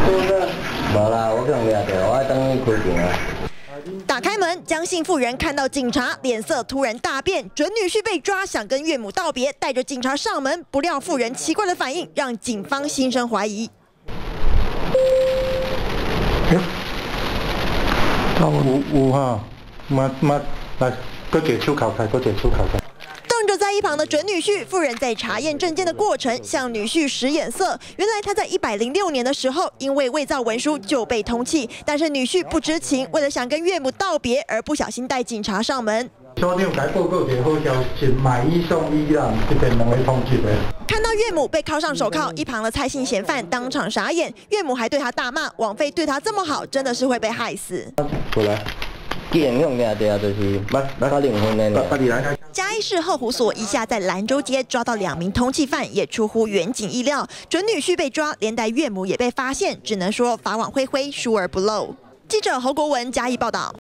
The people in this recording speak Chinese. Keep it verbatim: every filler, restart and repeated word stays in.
无啦，我可能掠着，我等伊开庭啊。 打开门，江姓妇人看到警察，脸色突然大变。准女婿被抓，想跟岳母道别，带着警察上门，不料妇人奇怪的反应让警方心生怀疑。 有有哈，嘛嘛来，搁一个手铐开，搁一个手铐开。 瞪着在一旁的准女婿，妇人在查验证件的过程向女婿使眼色。原来他在一百零六年的时候，因为伪造文书就被通缉，但是女婿不知情，为了想跟岳母道别，而不小心带警察上门。 所长该报告一个好消息，买一送一啦，这边两个通缉的。 看到岳母被铐上手铐，一旁的蔡姓嫌犯当场傻眼，岳母还对他大骂：“枉费对他这么好，真的是会被害死。” 过来。 既然用掠着，就是捌捌离婚的。 嘉义市后湖所一下在兰州街抓到两名通缉犯，也出乎远警意料。准女婿被抓，连带岳母也被发现，只能说法网恢恢，疏而不漏。记者侯国文嘉义报道。